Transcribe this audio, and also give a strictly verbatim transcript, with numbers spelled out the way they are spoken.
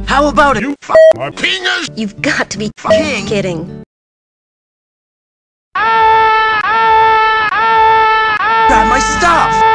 How about it? You f my penis? You've got to be King. kidding. Grab my stuff!